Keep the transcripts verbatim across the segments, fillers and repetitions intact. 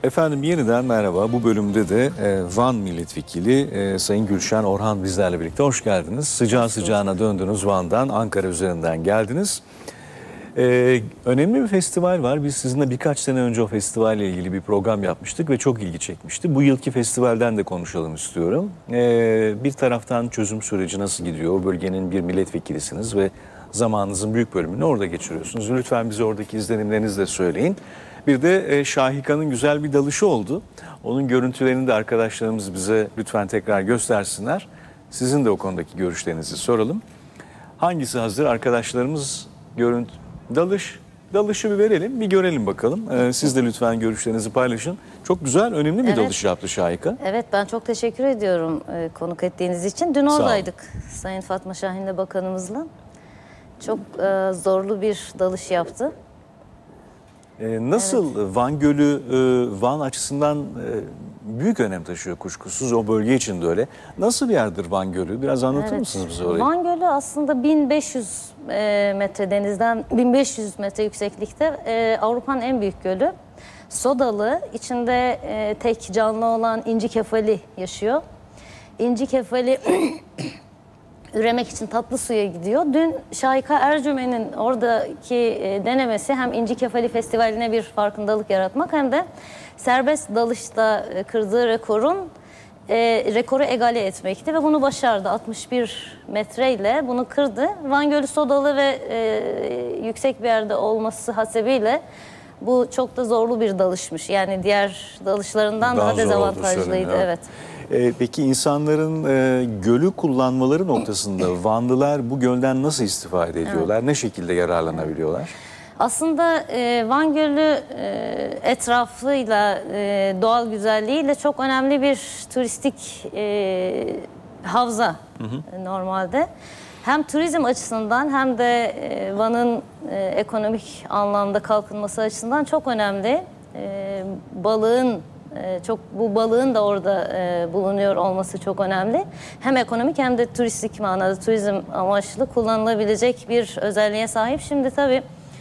Efendim yeniden merhaba. Bu bölümde de e, Van Milletvekili e, Sayın Gülşen Orhan bizlerle birlikte. Hoş geldiniz. Sıcağı sıcağına döndünüz Van'dan, Ankara üzerinden geldiniz. E, önemli bir festival var. Biz sizinle birkaç sene önce o festivalle ilgili bir program yapmıştık ve çok ilgi çekmişti. Bu yılki festivalden de konuşalım istiyorum. E, bir taraftan çözüm süreci nasıl gidiyor? O bölgenin bir milletvekilisiniz ve zamanınızın büyük bölümünü orada geçiriyorsunuz. Lütfen bize oradaki izlenimlerinizi de söyleyin. Bir de e, Şahika'nın güzel bir dalışı oldu. Onun görüntülerini de arkadaşlarımız bize lütfen tekrar göstersinler. Sizin de o konudaki görüşlerinizi soralım. Hangisi hazır? Arkadaşlarımız görüntü, dalış, dalışı bir verelim, bir görelim bakalım. Ee, siz de lütfen görüşlerinizi paylaşın. Çok güzel, önemli bir evet. dalış yaptı Şahika. Evet, ben çok teşekkür ediyorum e, konuk ettiğiniz için. Dün oradaydık Sayın Fatma Şahin'le bakanımızla. Çok e, zorlu bir dalış yaptı. Ee, nasıl evet. Van Gölü, e, Van açısından e, büyük önem taşıyor kuşkusuz, o bölge için de öyle. Nasıl bir yerdir Van Gölü? Biraz anlatır evet. mısınız bize orayı? Van Gölü aslında bin beş yüz e, metre denizden, bin beş yüz metre yükseklikte e, Avrupa'nın en büyük gölü. Sodalı, içinde e, tek canlı olan inci kefali yaşıyor. İnci kefali üremek için tatlı suya gidiyor. Dün Şahika Ercümen'in oradaki e, denemesi hem İnci Kefali Festivali'ne bir farkındalık yaratmak hem de serbest dalışta e, kırdığı rekorun e, rekoru egale etmekti ve bunu başardı. altmış bir metreyle bunu kırdı. Van Gölü sodalı ve e, yüksek bir yerde olması hasebiyle bu çok da zorlu bir dalışmış. Yani diğer dalışlarından daha, daha dezavantajlıydı. Evet. Ee, peki insanların e, gölü kullanmaları noktasında Vanlılar bu gölden nasıl istifade ediyorlar? Evet. Ne şekilde yararlanabiliyorlar? Aslında e, Van Gölü e, etrafıyla, e, doğal güzelliğiyle çok önemli bir turistik e, havza hı hı. normalde. Hem turizm açısından hem de e, Van'ın e, ekonomik anlamda kalkınması açısından çok önemli. E, balığın Çok bu balığın da orada e, bulunuyor olması çok önemli. Hem ekonomik hem de turistik manada turizm amaçlı kullanılabilecek bir özelliğe sahip. Şimdi tabii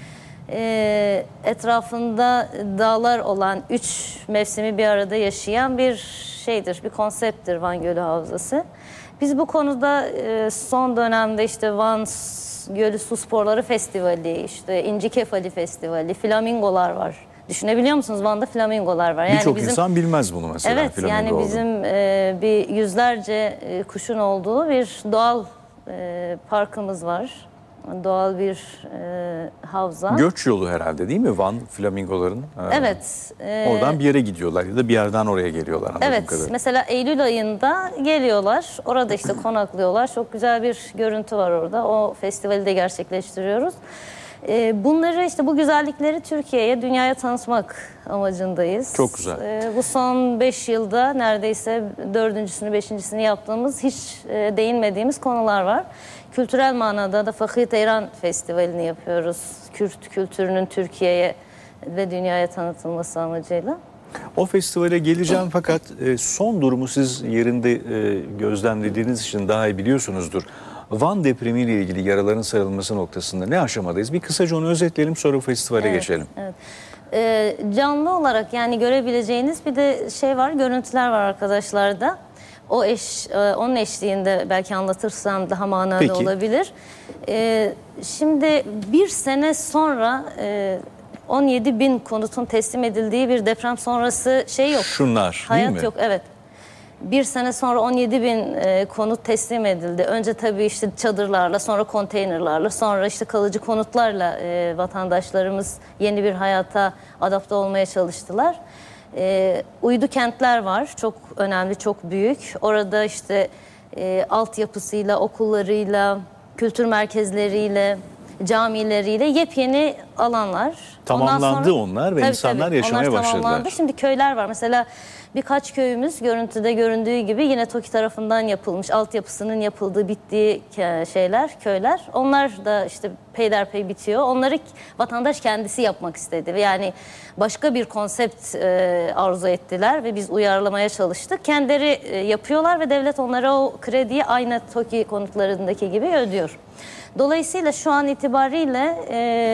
e, etrafında dağlar olan üç mevsimi bir arada yaşayan bir şeydir, bir konsepttir Van Gölü Havzası. Biz bu konuda e, son dönemde işte Van Gölü Su Sporları Festivali, işte İnci Kefali Festivali, flamingolar var. Düşünebiliyor musunuz? Van'da flamingolar var. Yani Birçok insan bilmez bunu mesela. Evet, yani bizim e, bir yüzlerce e, kuşun olduğu bir doğal e, parkımız var. Doğal bir e, havza. Göç yolu herhalde değil mi Van flamingoların? Evet. E, Oradan bir yere gidiyorlar ya da bir yerden oraya geliyorlar. Evet. Kadarıyla. Mesela Eylül ayında geliyorlar. Orada işte konaklıyorlar. Çok güzel bir görüntü var orada. O festivali de gerçekleştiriyoruz. Bunları işte bu güzellikleri Türkiye'ye, dünyaya tanıtmak amacındayız. Çok güzel. Bu son beş yılda neredeyse dördüncüsünü, beşincisini yaptığımız hiç değinmediğimiz konular var. Kültürel manada da Fakir Teyran Festivali'ni yapıyoruz. Kürt kültürünün Türkiye'ye ve dünyaya tanıtılması amacıyla. O festivale geleceğim fakat son durumu siz yerinde gözlemlediğiniz için daha iyi biliyorsunuzdur. Van depremiyle ilgili yaraların sarılması noktasında ne aşamadayız? Bir kısaca onu özetleyelim, sonra festivale evet, geçelim. Evet. Ee, canlı olarak yani görebileceğiniz bir de şey var, görüntüler var arkadaşlarda. O eş, e, onun eşliğinde belki anlatırsam daha manalı Peki. olabilir. Ee, şimdi bir sene sonra e, on yedi bin konutun teslim edildiği bir deprem sonrası şey yok. Şunlar Hayat değil mi? yok, evet. Bir sene sonra on yedi bin e, konut teslim edildi. Önce tabii işte çadırlarla, sonra konteynerlarla, sonra işte kalıcı konutlarla e, vatandaşlarımız yeni bir hayata adapte olmaya çalıştılar. E, uydu kentler var, çok önemli, çok büyük. Orada işte e, altyapısıyla, okullarıyla, kültür merkezleriyle, camileriyle yepyeni alanlar. Tamamlandı sonra, onlar ve tabii, insanlar tabii, yaşamaya onlar başladılar. Tamamlandı. Şimdi köyler var. Mesela birkaç köyümüz görüntüde göründüğü gibi yine TOKİ tarafından yapılmış, altyapısının yapıldığı, bittiği şeyler, köyler. Onlar da işte peyderpey bitiyor. Onları vatandaş kendisi yapmak istedi. Yani başka bir konsept e, arzu ettiler ve biz uyarlamaya çalıştık. Kendileri e, yapıyorlar ve devlet onlara o krediyi aynı TOKİ konutlarındaki gibi ödüyor. Dolayısıyla şu an itibariyle e,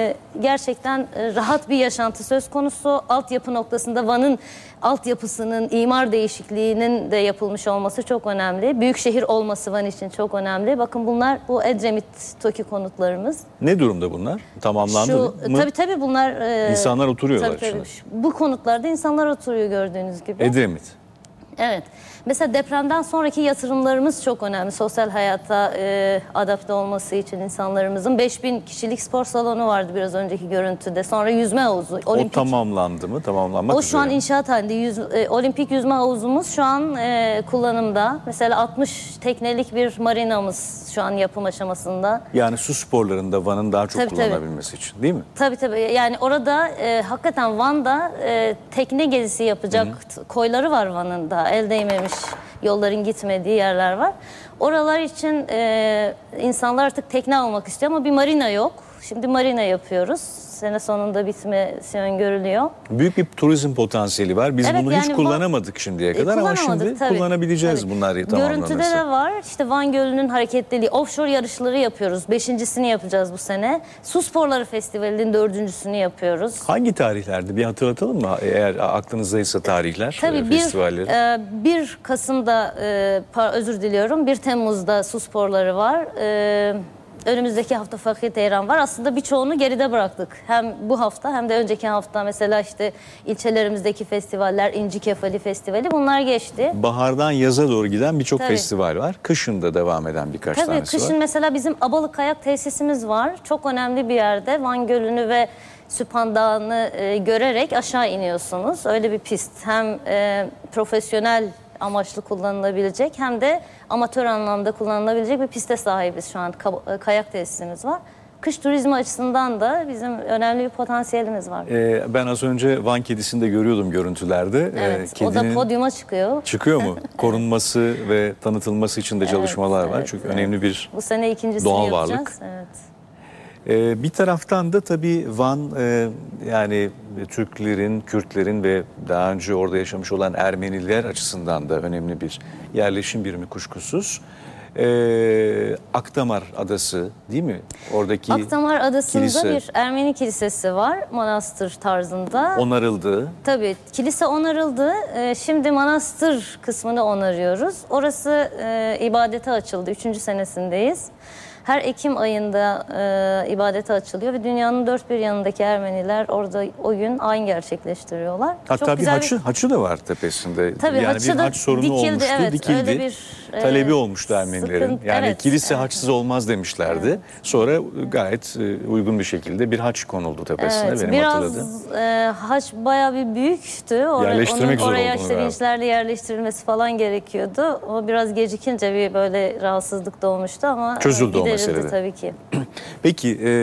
gerçekten e, rahat bir yaşantı söz konusu. Altyapı noktasında Van'ın altyapısının, imar değişikliğinin de yapılmış olması çok önemli. Büyük şehir olması Van için çok önemli. Bakın bunlar bu Edremit TOKİ konutlarımız. Ne durumda bunlar? Tamamlandı Şu, mı? Tabii tabii bunlar... E, İnsanlar oturuyorlar tabii, tabii. içinde. Bu konutlarda insanlar oturuyor gördüğünüz gibi. Edremit. Evet. Mesela depremden sonraki yatırımlarımız çok önemli. Sosyal hayata e, adapte olması için insanlarımızın beş bin kişilik spor salonu vardı biraz önceki görüntüde. Sonra yüzme havuzu. Olimpik. O tamamlandı mı? Tamamlanmak O şu an üzere. inşaat halinde. Yüz, e, olimpik yüzme havuzumuz şu an e, kullanımda. Mesela altmış teknelik bir marinamız şu an yapım aşamasında. Yani su sporlarında Van'ın daha çok Tabii, tabii. kullanabilmesi için değil mi? Tabii tabii. Yani orada e, hakikaten Van'da e, tekne gezisi yapacak Hı-hı. koyları var Van'ın da. El değmemiş yolların gitmediği yerler var. Oralar için e, insanlar artık tekne almak istiyor ama bir marina yok. Şimdi marina yapıyoruz. Sene sonunda bitmesi öngörülüyor. Büyük bir turizm potansiyeli var. Biz Evet, bunu yani hiç kullanamadık Van, şimdiye kadar ama şimdi tabii, kullanabileceğiz tabii. bunlar tamamlanırsa. Görüntüde de var. İşte Van Gölü'nün hareketliliği. Offshore yarışları yapıyoruz. Beşincisini yapacağız bu sene. Su Sporları Festivali'nin dördüncüsünü yapıyoruz. Hangi tarihlerde? Bir hatırlatalım mı? Eğer aklınızdaysa tarihler, Tabii e, bir, festivalleri. e, bir Kasım'da, e, par, özür diliyorum, bir Temmuz'da Su Sporları var. E, Önümüzdeki hafta Fakir Teyran var. Aslında birçoğunu geride bıraktık. Hem bu hafta hem de önceki hafta mesela işte ilçelerimizdeki festivaller, İnci Kefali Festivali bunlar geçti. Bahardan yaza doğru giden birçok Tabii. festival var. Kışın da devam eden birkaç Tabii, tanesi var. kışın mesela bizim Abalık Kayak tesisimiz var. Çok önemli bir yerde. Van Gölü'nü ve Süphan Dağı'nı e, görerek aşağı iniyorsunuz. Öyle bir pist. Hem e, profesyonel amaçlı kullanılabilecek hem de amatör anlamda kullanılabilecek bir piste sahibiz şu an. Kayak tesisimiz var. Kış turizmi açısından da bizim önemli bir potansiyelimiz var. Ee, ben az önce Van kedisini de görüyordum görüntülerde. Evet, ee, o da podyuma çıkıyor. Çıkıyor mu? Korunması ve tanıtılması için de çalışmalar evet, var. evet, Çünkü evet. önemli bir bu sene ikincisini doğal yapacağız. varlık. Evet. Ee, bir taraftan da tabii Van e, yani Türklerin, Kürtlerin ve daha önce orada yaşamış olan Ermeniler açısından da önemli bir yerleşim birimi kuşkusuz. Ee, Akdamar Adası değil mi? Oradaki Akdamar Adası'nda kilise bir Ermeni kilisesi var, manastır tarzında. onarıldı. Tabii kilise onarıldı. Ee, şimdi manastır kısmını onarıyoruz. Orası e, ibadete açıldı. Üçüncü senesindeyiz. Her Ekim ayında e, ibadete açılıyor ve dünyanın dört bir yanındaki Ermeniler orada o gün ayin gerçekleştiriyorlar. Hatta Çok bir güzel haçı, haçı da var tepesinde. Tabii, yani haçı bir da haç sorunu dikildi, olmuştu, evet, dikildi. öyle bir, e, Talebi olmuştu Ermenilerin. sıkıntı, yani evet, kilise evet. haçsız olmaz demişlerdi. Evet. Sonra gayet e, uygun bir şekilde bir haç konuldu tepesine Evet, benim biraz hatırladığım. e, haç bayağı bir büyüktü. Or Yerleştirmek onun zor oraya oldu işte galiba. vinçlerle yerleştirilmesi falan gerekiyordu. O biraz gecikince bir böyle rahatsızlık doğmuştu ama Çözüldü o giderildi meselede. tabii ki. Peki e,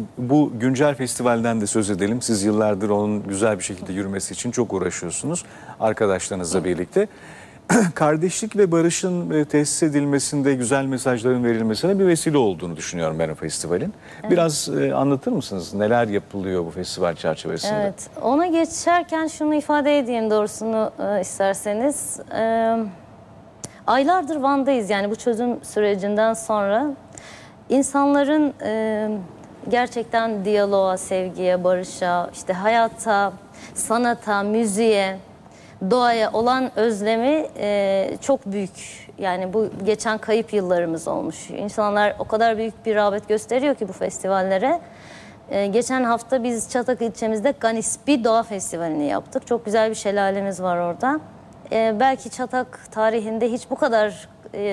bu güncel festivalden de söz edelim. Siz yıllardır onun güzel bir şekilde yürümesi için çok uğraşıyorsunuz arkadaşlarınızla birlikte. Kardeşlik ve barışın e, tesis edilmesinde güzel mesajların verilmesine bir vesile olduğunu düşünüyorum ben o festivalin. Evet. Biraz e, anlatır mısınız? Neler yapılıyor bu festival çerçevesinde? Evet, ona geçerken şunu ifade edeyim doğrusunu e, isterseniz. E, aylardır Van'dayız yani bu çözüm sürecinden sonra. İnsanların e, gerçekten diyaloğa, sevgiye, barışa, işte hayata, sanata, müziğe, doğaya olan özlemi e, çok büyük. Yani bu geçen kayıp yıllarımız olmuş. İnsanlar o kadar büyük bir rağbet gösteriyor ki bu festivallere. E, geçen hafta biz Çatak ilçemizde Ganispi Doğa Festivali'ni yaptık. Çok güzel bir şelalemiz var orada. E, belki Çatak tarihinde hiç bu kadar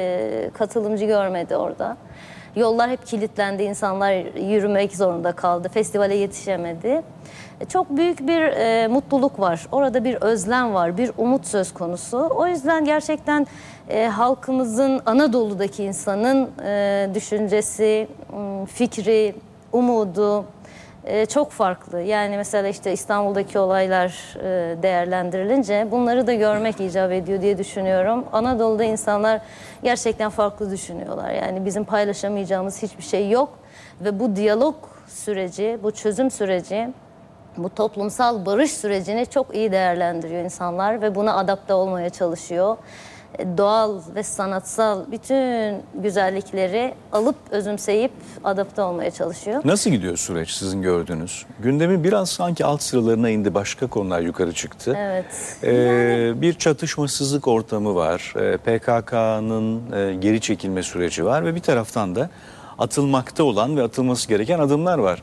e, katılımcı görmedi orada. Yollar hep kilitlendi, insanlar yürümek zorunda kaldı, festivale yetişemedi. Çok büyük bir e, mutluluk var, orada bir özlem var, bir umut söz konusu. O yüzden gerçekten e, halkımızın, Anadolu'daki insanın e, düşüncesi, fikri, umudu e, çok farklı. Yani mesela işte İstanbul'daki olaylar e, değerlendirilince bunları da görmek icap ediyor diye düşünüyorum. Anadolu'da insanlar gerçekten farklı düşünüyorlar. Yani bizim paylaşamayacağımız hiçbir şey yok ve bu diyalog süreci, bu çözüm süreci, bu toplumsal barış sürecini çok iyi değerlendiriyor insanlar ve buna adapte olmaya çalışıyor. doğal ve sanatsal bütün güzellikleri alıp özümseyip adapte olmaya çalışıyor. Nasıl gidiyor süreç sizin gördüğünüz? Gündemi biraz sanki alt sıralarına indi, başka konular yukarı çıktı. Evet. Ee, yani... Bir çatışmasızlık ortamı var. Ee, P K K'nın e, geri çekilme süreci var ve bir taraftan da atılmakta olan ve atılması gereken adımlar var.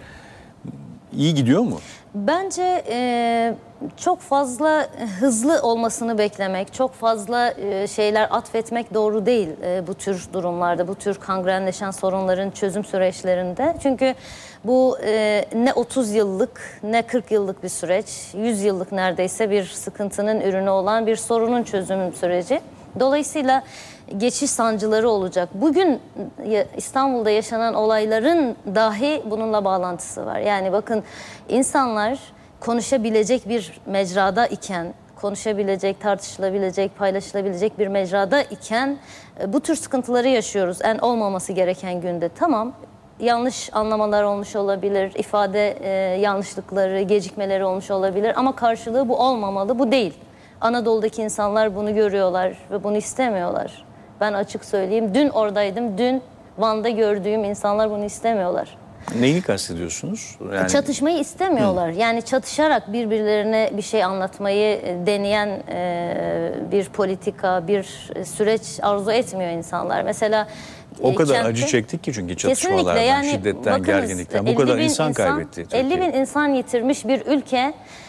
İyi gidiyor mu? Bence e, çok fazla hızlı olmasını beklemek, çok fazla e, şeyler atfetmek doğru değil e, bu tür durumlarda, bu tür kangrenleşen sorunların çözüm süreçlerinde. Çünkü bu e, ne otuz yıllık ne kırk yıllık bir süreç, yüz yıllık neredeyse bir sıkıntının ürünü olan bir sorunun çözüm süreci. Dolayısıyla geçiş sancıları olacak. Bugün İstanbul'da yaşanan olayların dahi bununla bağlantısı var. Yani bakın, insanlar konuşabilecek bir mecrada iken, konuşabilecek, tartışılabilecek, paylaşılabilecek bir mecrada iken bu tür sıkıntıları yaşıyoruz. En olmaması gereken günde. Tamam, yanlış anlamalar olmuş olabilir, ifade e, yanlışlıkları, gecikmeleri olmuş olabilir ama karşılığı bu olmamalı, bu değil. Anadolu'daki insanlar bunu görüyorlar ve bunu istemiyorlar. Ben açık söyleyeyim, dün oradaydım, dün Van'da gördüğüm insanlar bunu istemiyorlar. Neyini kastediyorsunuz? Yani... Çatışmayı istemiyorlar. Hı. Yani çatışarak birbirlerine bir şey anlatmayı deneyen e, bir politika, bir süreç arzu etmiyor insanlar. Mesela o kadar kentte, acı çektik ki çünkü çatışmalardan, yani, şiddetten, bakınız, gerginlikten. Bu kadar insan, insan kaybetti Türkiye. elli bin insan yitirmiş bir ülke.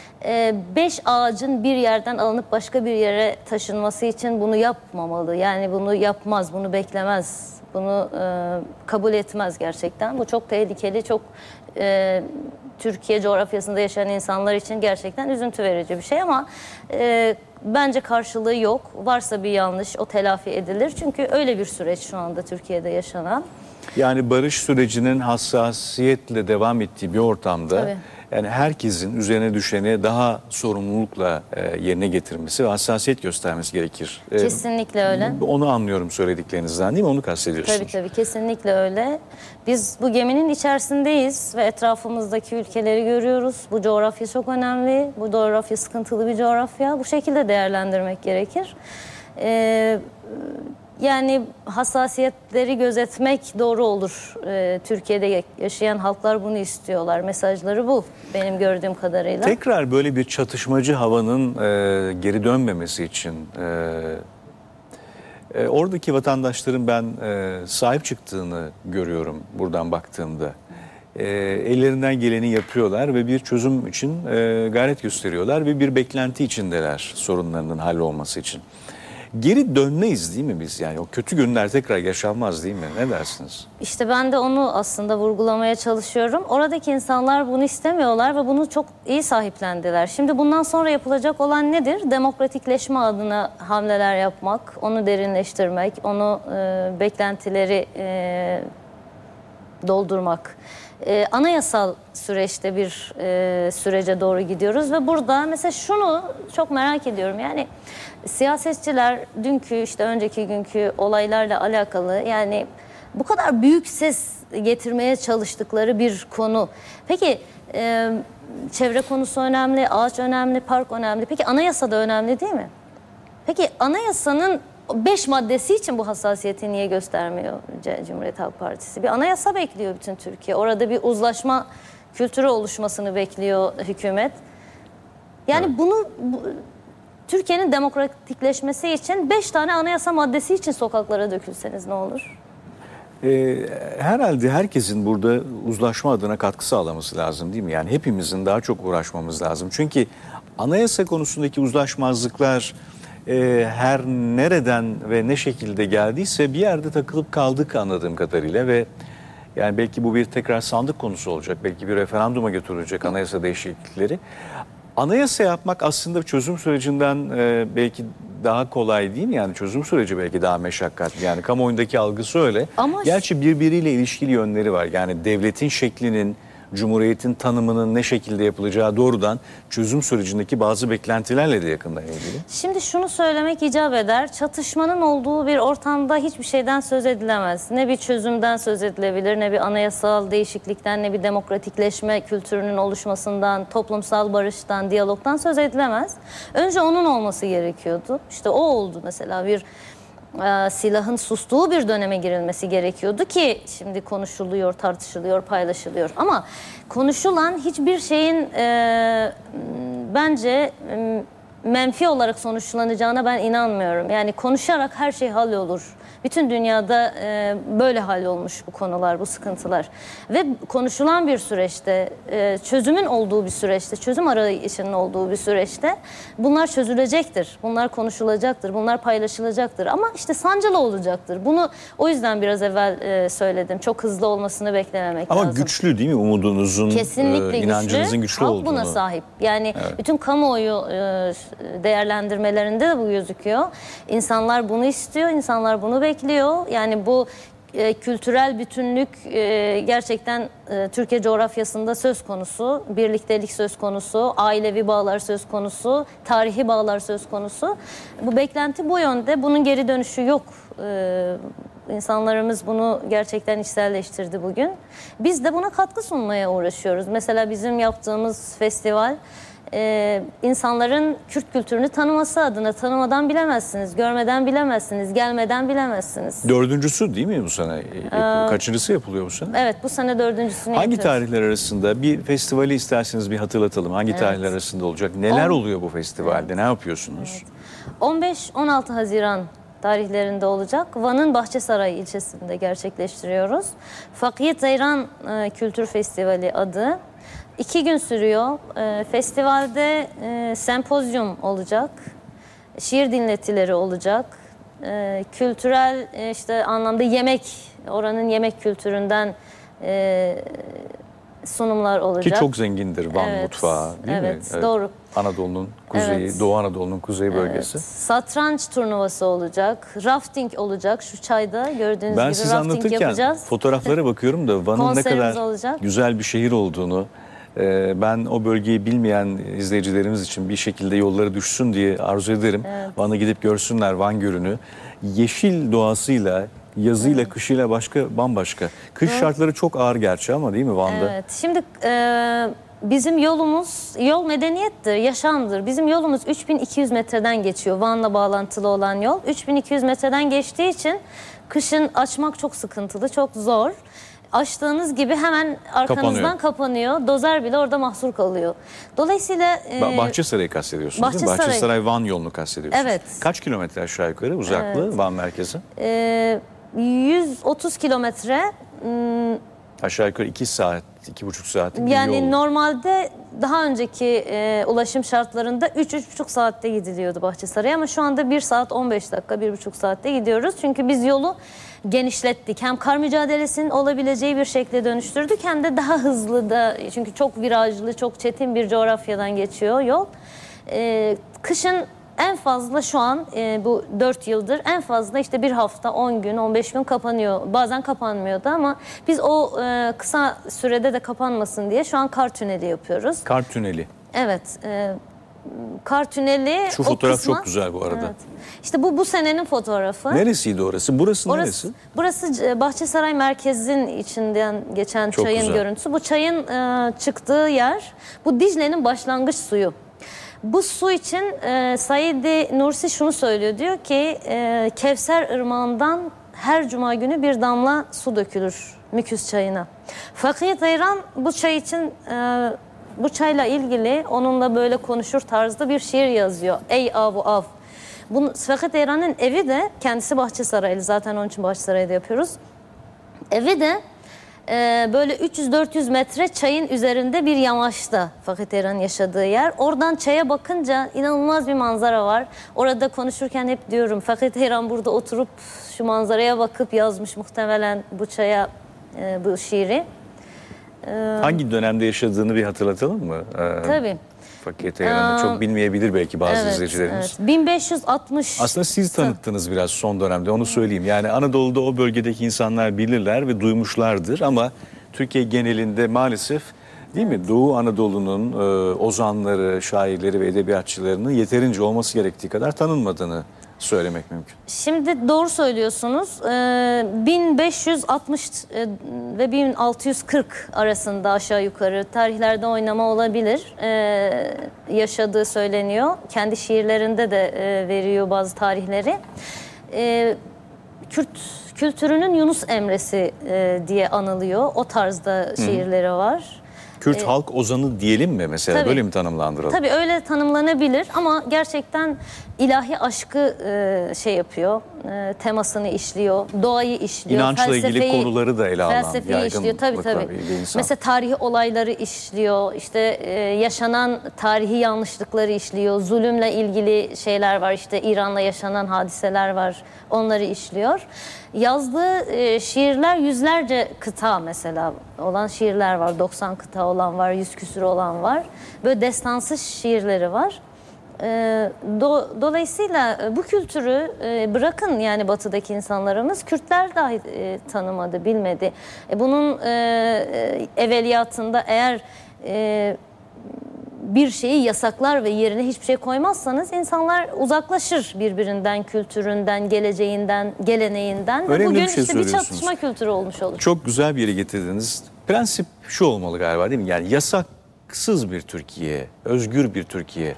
Beş ağacın bir yerden alınıp başka bir yere taşınması için bunu yapmamalı. Yani bunu yapmaz, bunu beklemez, bunu e, kabul etmez gerçekten. Bu çok tehlikeli, çok e, Türkiye coğrafyasında yaşayan insanlar için gerçekten üzüntü verici bir şey ama e, bence karşılığı yok. Varsa bir yanlış, o telafi edilir. Çünkü öyle bir süreç şu anda Türkiye'de yaşanan. Yani barış sürecinin hassasiyetle devam ettiği bir ortamda... Tabii. Yani herkesin üzerine düşeni daha sorumlulukla e, yerine getirmesi ve hassasiyet göstermesi gerekir. Kesinlikle e, öyle. Onu anlıyorum söylediklerinizden, değil mi? Onu kastediyorsunuz. Tabii tabii, kesinlikle öyle. Biz bu geminin içerisindeyiz ve etrafımızdaki ülkeleri görüyoruz. Bu coğrafya çok önemli. Bu coğrafya sıkıntılı bir coğrafya. Bu şekilde değerlendirmek gerekir. Ee, Yani hassasiyetleri gözetmek doğru olur. Ee, Türkiye'de yaşayan halklar bunu istiyorlar. Mesajları bu benim gördüğüm kadarıyla. Tekrar böyle bir çatışmacı havanın e, geri dönmemesi için e, e, oradaki vatandaşların ben e, sahip çıktığını görüyorum buradan baktığımda. E, ellerinden geleni yapıyorlar ve bir çözüm için e, gayret gösteriyorlar ve bir beklenti içindeler sorunlarının hallolması için. Geri dönmeyiz değil mi biz? Yani o kötü günler tekrar yaşanmaz değil mi? Ne dersiniz? İşte ben de onu aslında vurgulamaya çalışıyorum. Oradaki insanlar bunu istemiyorlar ve bunu çok iyi sahiplendiler. Şimdi bundan sonra yapılacak olan nedir? Demokratikleşme adına hamleler yapmak, onu derinleştirmek, onu e, beklentileri e, doldurmak. Ee, anayasal süreçte bir e, sürece doğru gidiyoruz ve burada mesela şunu çok merak ediyorum. Yani siyasetçiler dünkü işte önceki günkü olaylarla alakalı yani bu kadar büyük ses getirmeye çalıştıkları bir konu. Peki e, çevre konusu önemli, ağaç önemli, park önemli. Peki anayasa da önemli değil mi? Peki anayasanın beş maddesi için bu hassasiyeti niye göstermiyor Cumhuriyet Halk Partisi? Bir anayasa bekliyor bütün Türkiye. Orada bir uzlaşma kültürü oluşmasını bekliyor hükümet. Yani evet. bunu bu, Türkiye'nin demokratikleşmesi için beş tane anayasa maddesi için sokaklara dökülseniz ne olur? Ee, herhalde herkesin burada uzlaşma adına katkı sağlaması lazım değil mi? Yani hepimizin daha çok uğraşmamız lazım. Çünkü anayasa konusundaki uzlaşmazlıklar e, her nereden ve ne şekilde geldiyse bir yerde takılıp kaldık anladığım kadarıyla ve yani belki bu bir tekrar sandık konusu olacak. Belki bir referanduma götürülecek anayasa değişiklikleri. Anayasa yapmak aslında çözüm sürecinden e, belki daha kolay değil mi? Yani çözüm süreci belki daha meşakkatli. Yani kamuoyundaki algısı öyle. Ama Gerçi birbiriyle ilişkili yönleri var. Yani devletin şeklinin Cumhuriyet'in tanımının ne şekilde yapılacağı doğrudan çözüm sürecindeki bazı beklentilerle de yakından ilgili. Şimdi şunu söylemek icap eder. Çatışmanın olduğu bir ortamda hiçbir şeyden söz edilemez. Ne bir çözümden söz edilebilir, ne bir anayasal değişiklikten, ne bir demokratikleşme kültürünün oluşmasından, toplumsal barıştan, diyalogdan söz edilemez. Önce onun olması gerekiyordu. İşte o oldu mesela, bir e, silahın sustuğu bir döneme girilmesi gerekiyordu ki şimdi konuşuluyor, tartışılıyor, paylaşılıyor. Ama konuşulan hiçbir şeyin e, bence e, menfi olarak sonuçlanacağına ben inanmıyorum. Yani konuşarak her şey hallolur. Bütün dünyada e, böyle hallolmuş bu konular, bu sıkıntılar. Ve konuşulan bir süreçte, e, çözümün olduğu bir süreçte, çözüm arayışının olduğu bir süreçte bunlar çözülecektir. Bunlar konuşulacaktır, bunlar paylaşılacaktır. Ama işte sancılı olacaktır. Bunu o yüzden biraz evvel e, söyledim. Çok hızlı olmasını beklememek Ama lazım. Ama güçlü değil mi? Umudunuzun, kesinlikle e, inancınızın güçlü, Halk olduğunu. buna sahip. Yani Evet. bütün kamuoyu e, değerlendirmelerinde de bu gözüküyor. İnsanlar bunu istiyor, insanlar bunu bekliyor. Yani bu e, kültürel bütünlük e, gerçekten e, Türkiye coğrafyasında söz konusu, birliktelik söz konusu, ailevi bağlar söz konusu, tarihi bağlar söz konusu. Bu beklenti bu yönde, bunun geri dönüşü yok. E, İnsanlarımız bunu gerçekten içselleştirdi bugün. Biz de buna katkı sunmaya uğraşıyoruz. Mesela bizim yaptığımız festival, Ee, insanların Kürt kültürünü tanıması adına. Tanımadan bilemezsiniz, görmeden bilemezsiniz, gelmeden bilemezsiniz. Dördüncüsü değil mi bu sene? Ee, Kaçıncısı yapılıyor bu sene? Evet, bu sene dördüncüsünü Hangi yapıyoruz. tarihler arasında? Bir festivali isterseniz bir hatırlatalım. Hangi Evet. tarihler arasında olacak? Neler On- oluyor bu festivalde? Evet. Ne yapıyorsunuz? Evet. on beş on altı Haziran tarihlerinde olacak. Van'ın Bahçesaray ilçesinde gerçekleştiriyoruz. Fakiye Teyran e, Kültür Festivali adı. İki gün sürüyor. E, festivalde e, sempozyum olacak. Şiir dinletileri olacak. E, kültürel e, işte anlamda yemek, oranın yemek kültüründen e, sunumlar olacak. Ki çok zengindir Van Evet, mutfağı değil evet, mi? Evet, doğru. Anadolu'nun kuzeyi, Evet. Doğu Anadolu'nun kuzey bölgesi. Evet. Satranç turnuvası olacak. Rafting olacak şu çayda. Gördüğünüz Ben gibi size rafting anlatırken yapacağız. fotoğraflara bakıyorum da Van'ın ne Konserimiz kadar olacak. güzel bir şehir olduğunu, e, ben o bölgeyi bilmeyen izleyicilerimiz için bir şekilde yolları düşsün diye arzu ederim. Evet. Van'a gidip görsünler Van Gölü'nü. Yeşil doğasıyla, yazıyla, evet. kışıyla başka, bambaşka. Kış evet. şartları çok ağır gerçi ama değil mi Van'da? Evet. Şimdi e, bizim yolumuz, yol medeniyettir, yaşamdır. Bizim yolumuz üç bin iki yüz metreden geçiyor. Van'la bağlantılı olan yol. üç bin iki yüz metreden geçtiği için kışın açmak çok sıkıntılı, çok zor. Açtığınız gibi hemen arkanızdan kapanıyor. kapanıyor. Dozer bile orada mahsur kalıyor. Dolayısıyla... E, Bahçesaray'ı kastediyorsunuz değil mi? Bahçesaray. Bahçesaray-Van yolunu kastediyorsunuz. Evet. Kaç kilometre aşağı yukarı uzaklığı evet. Van merkezi? E, yüz otuz kilometre. Aşağı yukarı iki saat, iki buçuk saat bir yani yol. Normalde daha önceki e, ulaşım şartlarında üç üç buçuk saatte gidiliyordu Bahçesaray'a ama şu anda bir saat on beş dakika, bir buçuk saatte gidiyoruz. Çünkü biz yolu genişlettik. Hem kar mücadelesinin olabileceği bir şekle dönüştürdük hem de daha hızlı da, çünkü çok virajlı, çok çetin bir coğrafyadan geçiyor yol. E, kışın en fazla şu an e, bu dört yıldır en fazla işte bir hafta, on gün, on beş gün kapanıyor. Bazen kapanmıyordu ama biz o e, kısa sürede de kapanmasın diye şu an kar tüneli yapıyoruz. Kar tüneli. Evet. E, kar tüneli. Şu fotoğraf kısma, çok güzel bu arada. Evet. İşte bu bu senenin fotoğrafı. Neresiydi orası? Burası, orası neresi? Burası Bahçesaray merkezin içinden geçen çok çayın güzel. görüntüsü. Bu çayın e, çıktığı yer, bu Dicle'nin başlangıç suyu. Bu su için e, Said Nursi şunu söylüyor, diyor ki e, Kevser Irmağı'ndan her cuma günü bir damla su dökülür Müküs çayına. Fakiye Teyran bu çay için, e, bu çayla ilgili onunla böyle konuşur tarzda bir şiir yazıyor. Ey avu av. Bunu, Fakiye Teyran'ın evi de, kendisi Bahçesaraylı, zaten onun için Bahçesaray'da yapıyoruz. Evi de Ee, böyle üç yüz dört yüz metre çayın üzerinde bir yamaçta Fakiye Teyran'ın yaşadığı yer. Oradan çaya bakınca inanılmaz bir manzara var. Orada konuşurken hep diyorum, Fakiye Teyran burada oturup şu manzaraya bakıp yazmış muhtemelen bu çaya e, bu şiiri. Ee, Hangi dönemde yaşadığını bir hatırlatalım mı? Ee, tabii. Fakiye Teyran'ı çok bilmeyebilir belki bazı evet, izleyicilerimiz. Evet. bin beş yüz altmış. Aslında siz tanıttınız biraz son dönemde, onu söyleyeyim. Yani Anadolu'da o bölgedeki insanlar bilirler ve duymuşlardır ama Türkiye genelinde maalesef değil mi? Doğu Anadolu'nun e, ozanları, şairleri ve edebiyatçılarının yeterince olması gerektiği kadar tanınmadığını söylemek mümkün. Şimdi doğru söylüyorsunuz. Ee, bin beş yüz altmış e, ve bin altı yüz kırk arasında aşağı yukarı tarihlerde oynama olabilir. Ee, yaşadığı söyleniyor. Kendi şiirlerinde de e, veriyor bazı tarihleri. Ee, Kürt kültürünün Yunus Emre'si e, diye anılıyor. O tarzda şiirleri var. Kürt ee, halk ozanı diyelim mi mesela? Tabii, böyle mi tanımlandıralım? Tabii öyle tanımlanabilir ama gerçekten ilahi aşkı e, şey yapıyor, e, temasını işliyor, doğayı işliyor. İnançla ilgili konuları da ele alan felsefeyi işliyor. Tabii tabii. Mesela tarihi olayları işliyor, işte e, yaşanan tarihi yanlışlıkları işliyor, zulümle ilgili şeyler var, işte İran'la yaşanan hadiseler var, onları işliyor. Yazdığı e, şiirler yüzlerce kıta mesela olan şiirler var, doksan kıta olan var, yüz küsür olan var. Böyle destansı şiirleri var. E, do, dolayısıyla bu kültürü e, bırakın yani batıdaki insanlarımız, Kürtler dahi e, tanımadı, bilmedi. E, bunun e, evveliyatında eğer e, bir şeyi yasaklar ve yerine hiçbir şey koymazsanız insanlar uzaklaşır birbirinden, kültüründen, geleceğinden, geleneğinden. Ve bugün bir şey işte bir çatışma kültürü olmuş olur. Çok güzel bir yere getirdiniz. Prensip şu olmalı galiba değil mi? Yani yasaksız bir Türkiye, özgür bir Türkiye,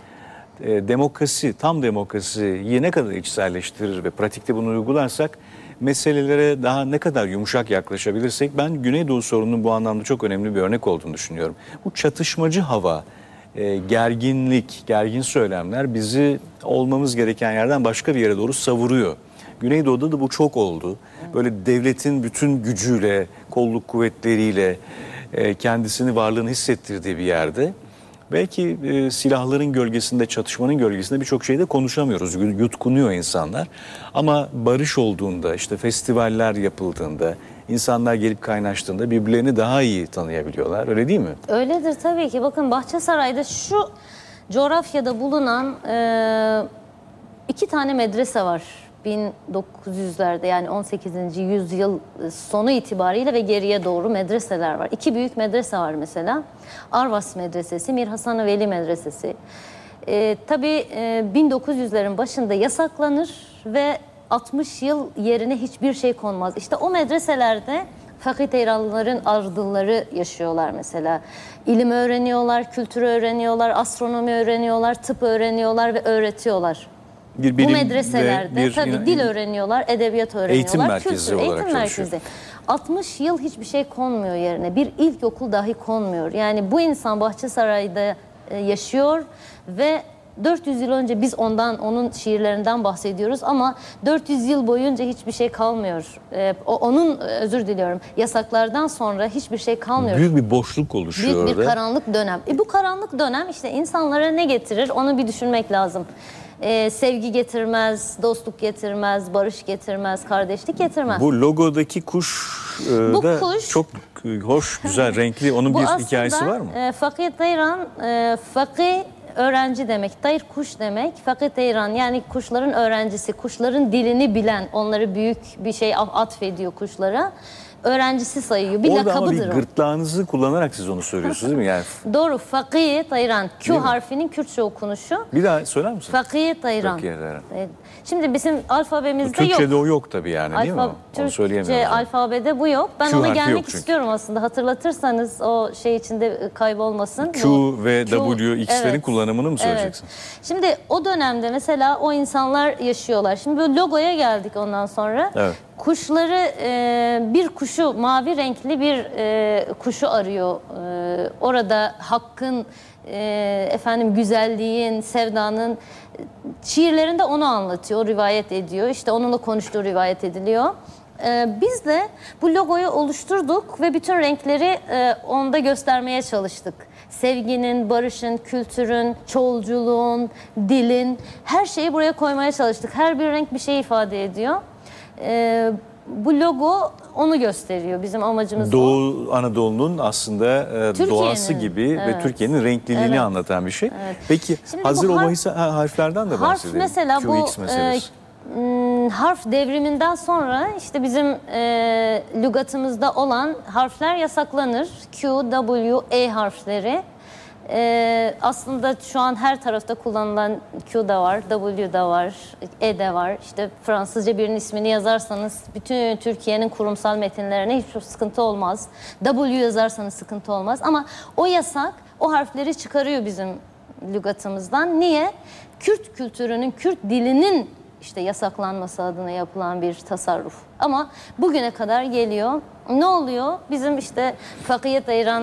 e, demokrasi, tam demokrasiyi ne kadar içselleştirir ve pratikte bunu uygularsak meselelere daha ne kadar yumuşak yaklaşabilirsek ben Güneydoğu sorununun bu anlamda çok önemli bir örnek olduğunu düşünüyorum. Bu çatışmacı hava, E, gerginlik, gergin söylemler bizi olmamız gereken yerden başka bir yere doğru savuruyor. Güneydoğu'da da bu çok oldu. Böyle devletin bütün gücüyle, kolluk kuvvetleriyle e, kendisini, varlığını hissettirdiği bir yerde belki e, silahların gölgesinde, çatışmanın gölgesinde birçok şeyde konuşamıyoruz. Yutkunuyor insanlar. Ama barış olduğunda, işte festivaller yapıldığında, İnsanlar gelip kaynaştığında birbirlerini daha iyi tanıyabiliyorlar. Öyle değil mi? Öyledir tabii ki. Bakın Bahçesaray'da şu coğrafyada bulunan e, iki tane medrese var. bin dokuz yüzlerde yani on sekizinci yüzyıl sonu itibariyle ve geriye doğru medreseler var. İki büyük medrese var mesela. Arvas Medresesi, Mir Hasan Veli Medresesi. E, tabii e, bin dokuz yüzlerin başında yasaklanır ve altmış yıl yerine hiçbir şey konmaz. İşte o medreselerde Fakih İranlıların ardılları yaşıyorlar mesela. İlim öğreniyorlar, kültür öğreniyorlar, astronomi öğreniyorlar, tıp öğreniyorlar ve öğretiyorlar. Bir bilim Bu medreselerde bir, tabii yine, dil öğreniyorlar, edebiyat öğreniyorlar. Eğitim merkezi kültür, olarak eğitim çalışıyor. merkezi. altmış yıl hiçbir şey konmuyor yerine. Bir ilkokul dahi konmuyor. Yani bu insan Bahçesaray'da yaşıyor ve dört yüz yıl önce biz ondan, onun şiirlerinden bahsediyoruz ama dört yüz yıl boyunca hiçbir şey kalmıyor. Ee, o, onun, özür diliyorum, yasaklardan sonra hiçbir şey kalmıyor. Büyük bir boşluk oluşuyor Büyük orada. bir karanlık dönem. E, bu karanlık dönem işte insanlara ne getirir onu bir düşünmek lazım. Ee, sevgi getirmez, dostluk getirmez, barış getirmez, kardeşlik getirmez. Bu logodaki kuş e, bu da kuş, çok hoş, güzel, renkli. Onun bir aslında, hikayesi var mı? E, Fakih Tayran, e, Fakih öğrenci demek, Tayr kuş demek, Fakih Tayran yani kuşların öğrencisi, kuşların dilini bilen, onları büyük bir şey atfediyor kuşlara. Öğrencisi sayıyor. Bir Orada lakabıdır ama bir gırtlağınızı kullanarak siz onu söylüyorsunuz değil mi? Yani... Doğru. Fakih Tayran. Q harfinin Kürtçe okunuşu. Bir daha söyler misin? Fakih Tayran. Fakih Tayran. Şimdi bizim alfabemizde Türkçe'de yok. Türkçe'de o yok tabii yani değil Alfa, mi? Onu söyleyemiyorum. Türkçe alfabede bu yok. Ben Q ona gelmek çünkü. istiyorum aslında. Hatırlatırsanız o şey içinde kaybolmasın. Q o, ve Q, W, X'lerin evet, kullanımını mı söyleyeceksin? Evet. Şimdi o dönemde mesela o insanlar yaşıyorlar. Şimdi böyle logoya geldik ondan sonra. Evet. Kuşları, e, bir kuşu, mavi renkli bir e, kuşu arıyor. E, orada hakkın, e, efendim güzelliğin, sevdanın şiirlerinde onu anlatıyor, rivayet ediyor. İşte onunla konuştuğu rivayet ediliyor. E, biz de bu logoyu oluşturduk ve bütün renkleri e, onda göstermeye çalıştık. Sevginin, barışın, kültürün, çoğulculuğun, dilin, her şeyi buraya koymaya çalıştık. Her bir renk bir şey ifade ediyor. Ee, bu logo onu gösteriyor. Bizim amacımız Doğu Anadolu'nun aslında e, doğası gibi evet, ve Türkiye'nin renkliliğini evet, anlatan bir şey. Evet. Peki Şimdi hazır harf, o bahis harflerden de harf bahsedelim. mesela Q, bu X meselesi. harf devriminden sonra işte bizim e, lügatımızda olan harfler yasaklanır. Q, W, E harfleri. E, aslında şu an her tarafta kullanılan Q da var, W da var, E de var. İşte Fransızca birinin ismini yazarsanız bütün Türkiye'nin kurumsal metinlerine hiçbir sıkıntı olmaz. W yazarsanız sıkıntı olmaz. Ama o yasak o harfleri çıkarıyor bizim lügatımızdan. Niye? Kürt kültürünün, Kürt dilinin işte yasaklanması adına yapılan bir tasarruf. Ama bugüne kadar geliyor. Ne oluyor? Bizim işte fakiyet ayıran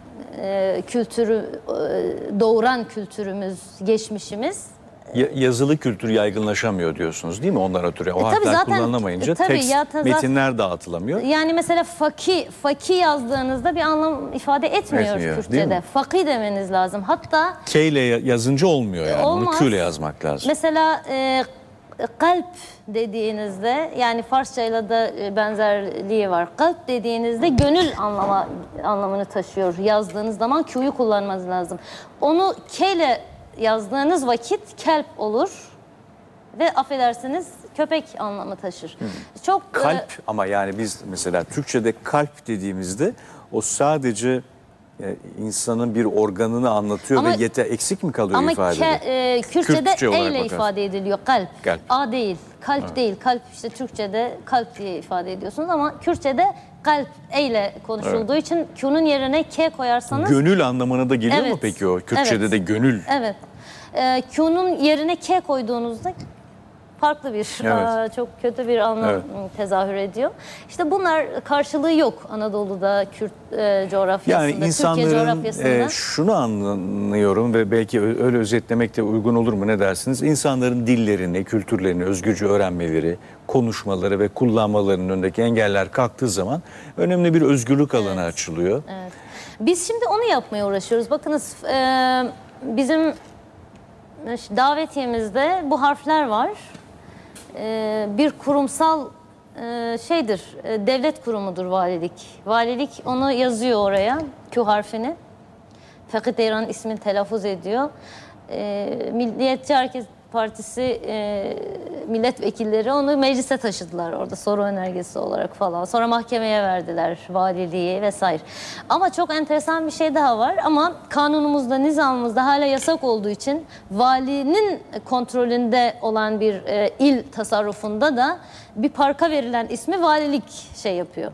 e, kültürü, e, doğuran kültürümüz, geçmişimiz. Ya, yazılı kültür yaygınlaşamıyor diyorsunuz değil mi? Ondan ötürü. O E, harfler zaten, kullanılamayınca e, tabii, tekst, ya, ta, metinler dağıtılamıyor. Yani mesela faki, faki yazdığınızda bir anlam ifade etmiyor, Etmiyor, Kürtçe'de. Faki demeniz lazım. Hatta K ile yazınca olmuyor yani. Olmaz. Onu Q ile yazmak lazım. mesela e, kalp dediğinizde, yani Farsçayla da benzerliği var. Kalp dediğinizde gönül anlama, anlamını taşıyor. Yazdığınız zaman Q'yu kullanmanız lazım. Onu K ile yazdığınız vakit kelp olur ve affedersiniz köpek anlamı taşır. Hmm. Çok Kalp e, ama yani biz mesela Türkçe'de kalp dediğimizde o sadece e, insanın bir organını anlatıyor ama, ve yeter eksik mi kalıyor ama ifadede? Ama e, Kürtçe'de Kürtçe E olarak ile bakarsın. ifade ediliyor kalp. Kalp. A değil, kalp ha. değil. Kalp işte Türkçe'de kalp diye ifade ediyorsunuz ama Kürtçe'de kalp E ile konuşulduğu evet. için Q'nun yerine K koyarsanız. Gönül anlamına da geliyor evet. mu peki o? Kürtçe'de evet. de gönül. Evet. E, Q'nun yerine K koyduğunuzda farklı bir, evet. aa, çok kötü bir anlam evet. tezahür ediyor. İşte bunlar karşılığı yok Anadolu'da, Kürt e, coğrafyasında, yani insanların, Türkiye coğrafyasında. E, şunu anlıyorum ve belki öyle özetlemek de uygun olur mu ne dersiniz? İnsanların dillerini, kültürlerini özgürce öğrenmeleri, konuşmaları ve kullanmalarının önündeki engeller kalktığı zaman önemli bir özgürlük alanı evet. açılıyor. Evet. Biz şimdi onu yapmaya uğraşıyoruz. Bakınız e, bizim davetiyemizde bu harfler var. Ee, bir kurumsal e, şeydir, e, devlet kurumudur valilik. Valilik onu yazıyor oraya, Q harfini. Fakir Eyran ismini telaffuz ediyor. E, Milliyetçi Hareket Partisi e, milletvekilleri onu meclise taşıdılar orada soru önergesi olarak falan. Sonra mahkemeye verdiler valiliği vesaire. Ama çok enteresan bir şey daha var ama kanunumuzda, nizamımızda hala yasak olduğu için valinin kontrolünde olan bir e, il tasarrufunda da bir parka verilen ismi valilik şey yapıyor.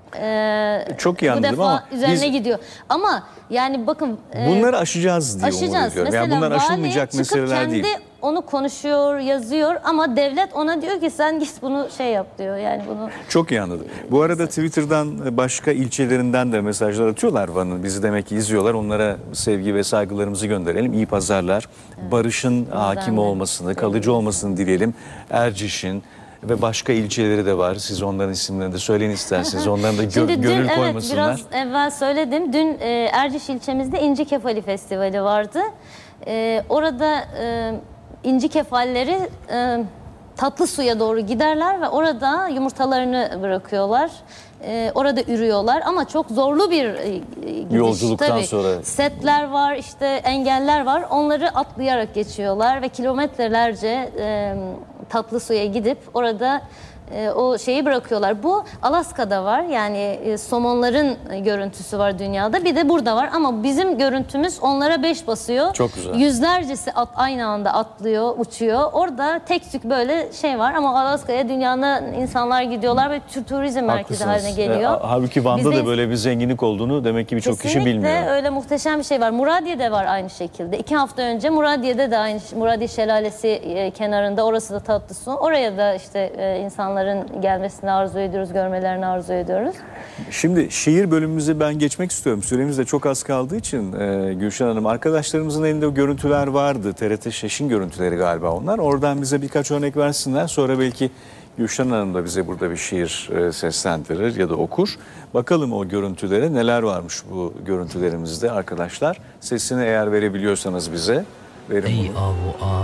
Ee, çok iyi anladım bu defa ama üzerine biz, gidiyor. Ama yani bakın e, bunları aşacağız diye aşacağız. umut ediyorum. Mesela Yani bunlar aşılmayacak vali meseleler kendi değil. onu konuşuyor, yazıyor ama devlet ona diyor ki sen git bunu şey yap diyor. Yani bunu çok iyi anladım. Bu arada Twitter'dan başka ilçelerinden de mesajlar atıyorlar Van'ın. Bizi demek ki izliyorlar. Onlara sevgi ve saygılarımızı gönderelim. İyi pazarlar. Evet. Barış'ın hakim olmasını, kalıcı olmasını dileyelim. Erciş'in ve başka ilçeleri de var. Siz onların isimlerini de söyleyin isterseniz. Onların da gö Şimdi dün, gönül evet, koymasınlar. Biraz evvel söyledim. Dün e, Erciş ilçemizde İnci Kefali Festivali vardı. E, orada e, inci kefalleri e, tatlı suya doğru giderler ve orada yumurtalarını bırakıyorlar. E, orada ürüyorlar ama çok zorlu bir e, gidiş. Yolculuktan Tabii, sonra. Setler var, işte engeller var. Onları atlayarak geçiyorlar ve kilometrelerce e, tatlı suya gidip orada e, o şeyi bırakıyorlar. Bu Alaska'da var, yani e, somonların görüntüsü var dünyada. Bir de burada var ama bizim görüntümüz onlara beş basıyor. Çok güzel. Yüzlercesi at, aynı anda atlıyor, uçuyor. Orada tek tük böyle şey var ama Alaska'ya dünyanın insanlar gidiyorlar ve turizm merkezi haline geliyor. E, halbuki Van'da Bizde, da böyle bir zenginlik olduğunu demek ki birçok kişi bilmiyor. Kesinlikle öyle muhteşem bir şey var. Muradiye'de var aynı şekilde. İki hafta önce Muradiye'de de aynı, Muradiye Şelalesi e, kenarında, orası da tatlı su. Oraya da işte e, insanların gelmesini arzu ediyoruz, görmelerini arzu ediyoruz. Şimdi şiir bölümümüze ben geçmek istiyorum. Süremiz de çok az kaldığı için e, Gülşen Hanım, arkadaşlarımızın elinde o görüntüler vardı. T R T Şeş'in görüntüleri galiba onlar. Oradan bize birkaç örnek versinler. Sonra belki Gülşen Hanım da bize burada bir şiir e, seslendirir ya da okur. Bakalım o görüntülere neler varmış bu görüntülerimizde arkadaşlar. Sesini eğer verebiliyorsanız bize verin. Ey avu av,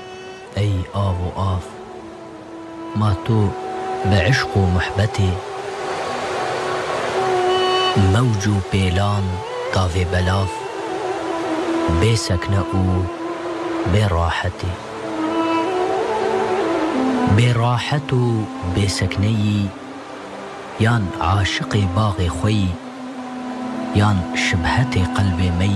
ey avu av, matu be'işku muhbeti, mevcu pelan tavi belaf, be sekne'u be raheti, براحت و بسکنی یان عاشق باغ خوی یان شبهت قلب می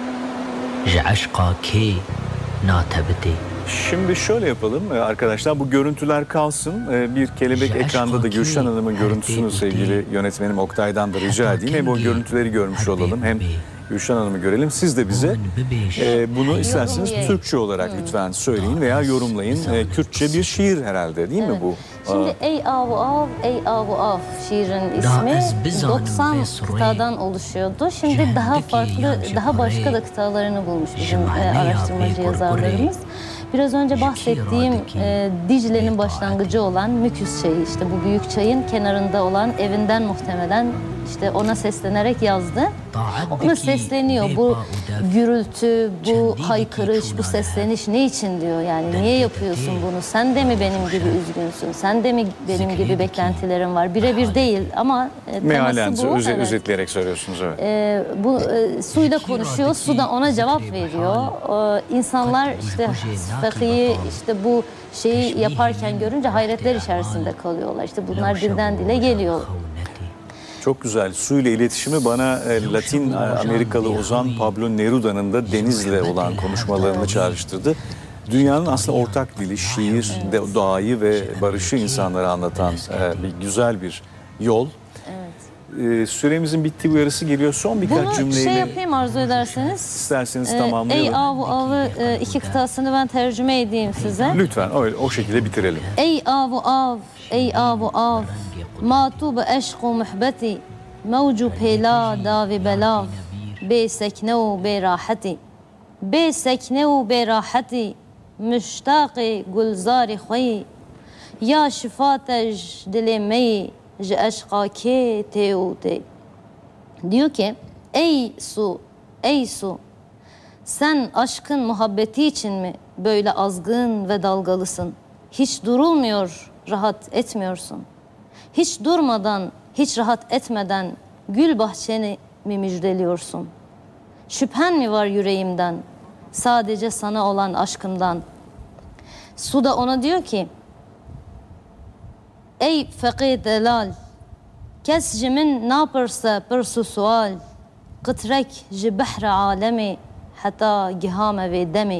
جعشقا کی ناتبتی. Şimdi şöyle yapalım arkadaşlar, bu görüntüler kalsın. Bir kelebek ekranda da Gülşen Hanım'ın görüntüsünü sevgili yönetmenim Oktay'dan da rica edeyim. Hem o görüntüleri görmüş olalım, hem Gülşen Hanım'ı görelim. Siz de bize e, bunu isterseniz Türkçe olarak lütfen söyleyin veya yorumlayın. E, Kürtçe bir şiir herhalde, değil mi bu? Şimdi Ey Avu Av, Ey Avu Av şiirin ismi doksan kıtadan oluşuyordu. Şimdi daha farklı, daha başka da kıtalarını bulmuş bizim e, araştırmacı yazarlarımız. Biraz önce bahsettiğim e, Dicle'nin başlangıcı olan Müküs çayı, işte bu büyük çayın kenarında olan evinden muhtemelen işte ona seslenerek yazdı. Ona sesleniyor. Bu gürültü, bu haykırış, bu sesleniş ne için diyor. Yani niye yapıyorsun bunu? Sen de mi benim gibi üzgünsün? Sen de mi benim gibi beklentilerin var? Birebir değil ama e, mealen teması bu. özet, Evet. özetleyerek söylüyorsunuz. Evet. E, bu e, suyla konuşuyor, su da ona cevap veriyor. E, insanlar işte Faki'yi işte bu şeyi yaparken görünce hayretler içerisinde kalıyorlar. İşte bunlar dilden dile geliyor. Çok güzel. Su ile iletişimi bana e, Latin Amerikalı ozan Pablo Neruda'nın da denizle olan konuşmalarını çağrıştırdı. Dünyanın aslında ortak dili, şiir, de, doğayı ve barışı insanlara anlatan e, bir güzel bir yol. E, süremizin bittiği uyarısı geliyor. Son birkaç Bunu cümleyle şey yapayım arzu ederseniz. isterseniz Ee, tamamlayalım. Ey Avu Av'ı e, iki kıtasını ben tercüme edeyim size. Lütfen öyle, o şekilde bitirelim. Ey Avu Av, Ey Avu Av, matub eşku muhbeti, mevcu pela davi belav, be seknev be rahati, be seknev be rahati, müştaqi gulzari khoyi, ya şifatej dilemeyi, je eşqa ke teute. Diyor ki, ey su, ey su, sen aşkın muhabbeti için mi böyle azgın ve dalgalısın? Hiç durulmuyor, rahat etmiyorsun. Hiç durmadan, hiç rahat etmeden gül bahçeni mi müjdeliyorsun? Şüphen mi var yüreğimden, sadece sana olan aşkımdan? Su da ona diyor ki, ey fakir delal, kes jimin naperse persu sual, qıtrek ji behre alemi, hatta gihame ve demi.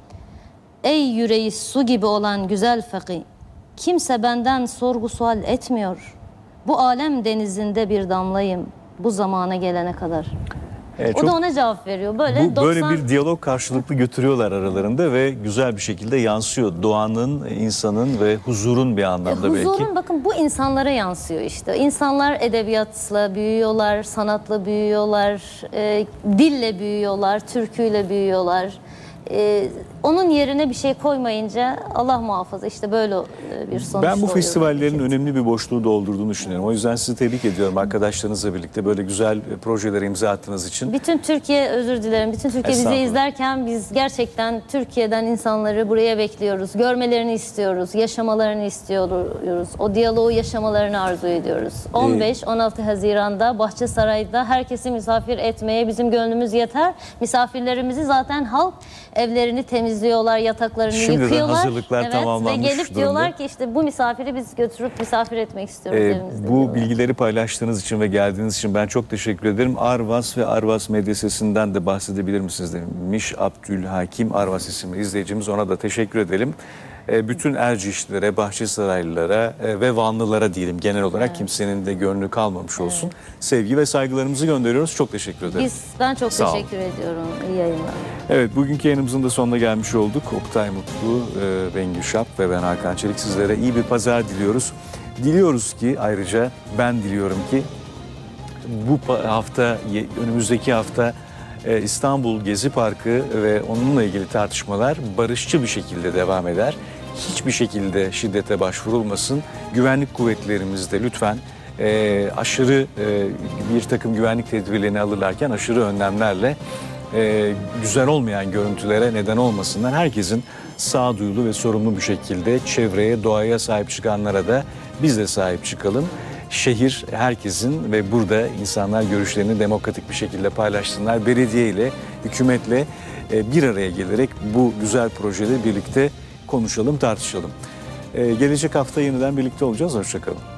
Ey yüreği su gibi olan güzel fakir, kimse benden sorgu sual etmiyor. Bu alem denizinde bir damlayım bu zamana gelene kadar. Evet, o çok, da ona cevap veriyor. Böyle bu, doksan... böyle bir diyalog karşılıklı götürüyorlar aralarında ve güzel bir şekilde yansıyor. Doğanın, insanın ve huzurun bir anlamda e, belki. Huzurun bakın bu insanlara yansıyor işte. İnsanlar edebiyatla büyüyorlar, sanatla büyüyorlar, e, dille büyüyorlar, türküyle büyüyorlar. Ee, onun yerine bir şey koymayınca Allah muhafaza işte böyle bir sonuç Ben bu oluyor. festivallerin önemli bir boşluğu doldurduğunu düşünüyorum. O yüzden sizi tebrik ediyorum arkadaşlarınızla birlikte böyle güzel projelere imza attığınız için. Bütün Türkiye, özür dilerim, bütün Türkiye bizi izlerken biz gerçekten Türkiye'den insanları buraya bekliyoruz. Görmelerini istiyoruz, yaşamalarını istiyoruz. O diyaloğu yaşamalarını arzu ediyoruz. on beş on altı Haziran'da Bahçesaray'da herkesi misafir etmeye bizim gönlümüz yeter. Misafirlerimizi zaten halk evlerini temizliyorlar, yataklarını Şimdiden yıkıyorlar. hazırlıklar evet, tamamlanmış ve gelip durumda. diyorlar ki işte bu misafiri biz götürüp misafir etmek istiyoruz Ee, evimizde. bu diyorlar. bilgileri paylaştığınız için ve geldiğiniz için ben çok teşekkür ederim. Arvas ve Arvas Medresesi'nden de bahsedebilir misiniz demiş Abdülhakim Arvas isimli izleyicimiz. Ona da teşekkür edelim. Ee, bütün Ercişlilere, Bahçesaraylılara e, ve Vanlılara diyelim genel olarak evet. kimsenin de gönlü kalmamış olsun. Evet. Sevgi ve saygılarımızı gönderiyoruz. Çok teşekkür ederim. Biz, ben çok Sağ teşekkür olun. ediyorum. İyi yayınlar. Evet, bugünkü yayınımızın da sonuna gelmiş olduk. Oktay Mutlu, e, Bengü Şap ve ben Hakan Çelik sizlere iyi bir pazar diliyoruz. Diliyoruz ki ayrıca ben diliyorum ki bu hafta, önümüzdeki hafta e, İstanbul Gezi Parkı ve onunla ilgili tartışmalar barışçı bir şekilde devam eder. Hiçbir şekilde şiddete başvurulmasın. Güvenlik kuvvetlerimiz de lütfen e, aşırı e, bir takım güvenlik tedbirlerini alırlarken aşırı önlemlerle e, güzel olmayan görüntülere neden olmasınlar. Herkesin sağduyulu ve sorumlu bir şekilde çevreye, doğaya sahip çıkanlara da biz de sahip çıkalım. Şehir herkesin ve burada insanlar görüşlerini demokratik bir şekilde paylaşsınlar. Belediye ile, hükümetle bir araya gelerek bu güzel projeleri birlikte konuşalım, tartışalım. Ee, gelecek hafta yeniden birlikte olacağız. Hoşça kalın.